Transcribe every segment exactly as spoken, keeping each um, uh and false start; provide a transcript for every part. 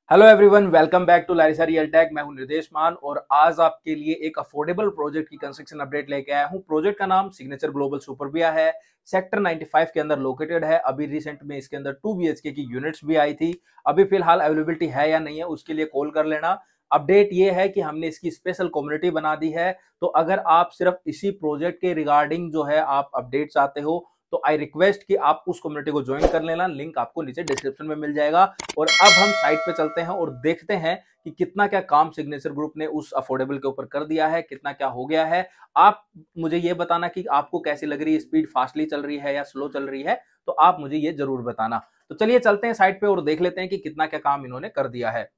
Hello everyone, welcome back to Larisa real tech. मैं हूं निर्देश मान और आज आपके लिए एक अफोर्डेबल प्रोजेक्ट की कंस्ट्रक्शन अपडेट लेके आया हूं। प्रोजेक्ट का नाम सिग्नेचर ग्लोबल सुपरबिया है। सेक्टर पचानवे के अंदर लोकेटेड है। अभी रिसेंट में इसके अंदर टू बीएचके की यूनिट्स भी आई थी। अभी फिलहाल अवेलेबिलिटी है या नहीं है उसके लिए कॉल कर लेना। अपडेट ये है कि हमने इसकी स्पेशल कम्युनिटी बना दी है। तो अगर आप सिर्फ इसी प्रोजेक्ट के रिगार्डिंग जो है आप अपडेट चाहते हो तो आई रिक्वेस्ट कि आप उस कम्युनिटी को ज्वाइन कर लेना। लिंक आपको नीचे डिस्क्रिप्शन में मिल जाएगा। और अब हम साइट पे चलते हैं और देखते हैं कि कितना क्या काम सिग्नेचर ग्रुप ने उस अफोर्डेबल के ऊपर कर दिया है, कितना क्या हो गया है। आप मुझे ये बताना कि आपको कैसी लग रही है, स्पीड फास्टली चल रही है या स्लो चल रही है, तो आप मुझे ये जरूर बताना। तो चलिए चलते हैं साइट पे और देख लेते हैं कि कितना क्या काम इन्होंने कर दिया है।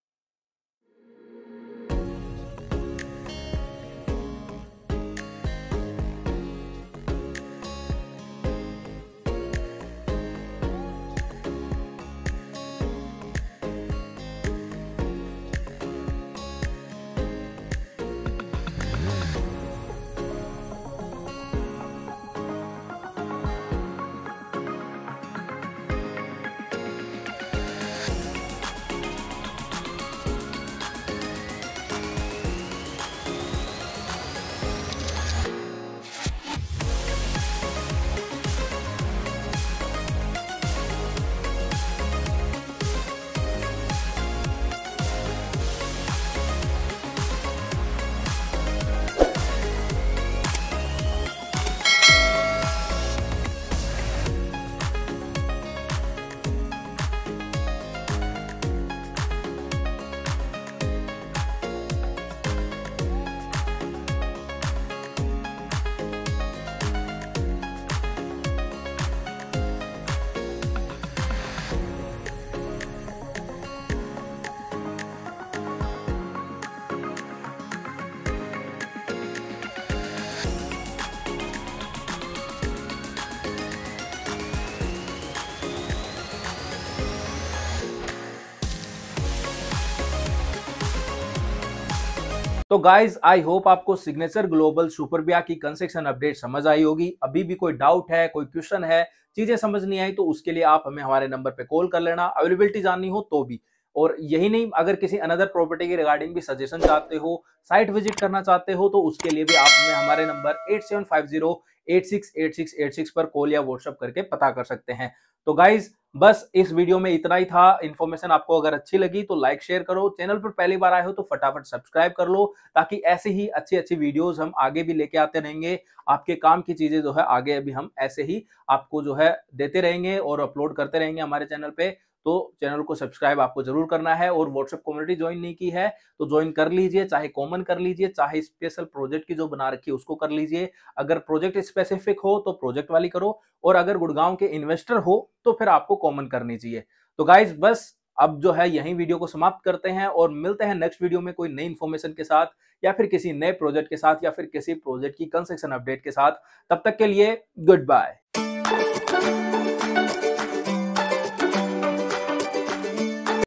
तो गाइज आई होप आपको सिग्नेचर ग्लोबल सुपरबिया की कंस्ट्रक्शन अपडेट समझ आई होगी। अभी भी कोई डाउट है, कोई क्वेश्चन है, चीजें समझ नहीं आई तो उसके लिए आप हमें हमारे नंबर पे कॉल कर लेना, अवेलेबिलिटी जाननी हो तो भी। और यही नहीं, अगर किसी अनदर प्रॉपर्टी के रिगार्डिंग भी सजेशन चाहते हो, साइट विजिट करना चाहते हो, तो उसके लिए भी आप हमें हमारे number eight seven five zero eight six eight six eight six पर कॉल या व्हाट्सएप करके पता कर सकते हैं। तो गाइज बस इस वीडियो में इतना ही था। इन्फॉर्मेशन आपको अगर अच्छी लगी तो लाइक शेयर करो। चैनल पर पहली बार आए हो तो फटाफट सब्सक्राइब कर लो, ताकि ऐसे ही अच्छी अच्छी वीडियोस हम आगे भी लेके आते रहेंगे। आपके काम की चीजें जो है आगे अभी हम ऐसे ही आपको जो है देते रहेंगे और अपलोड करते रहेंगे हमारे चैनल पे। तो चैनल को सब्सक्राइब आपको जरूर करना है और व्हाट्सएप कम्युनिटी ज्वाइन नहीं की है तो ज्वाइन कर लीजिए, चाहे कॉमन कर लीजिए, चाहे स्पेशल प्रोजेक्ट की जो बना रखी है उसको कर लीजिए। अगर प्रोजेक्ट स्पेसिफिक हो तो प्रोजेक्ट वाली करो, और अगर गुड़गांव के इन्वेस्टर हो तो फिर आपको कॉमन करनी चाहिए। तो गाइज बस अब जो है यही वीडियो को समाप्त करते हैं और मिलते हैं नेक्स्ट वीडियो में कोई नई इन्फॉर्मेशन के साथ, या फिर किसी नए प्रोजेक्ट के साथ, या फिर किसी प्रोजेक्ट की कंस्ट्रक्शन अपडेट के साथ। तब तक के लिए गुड बाय।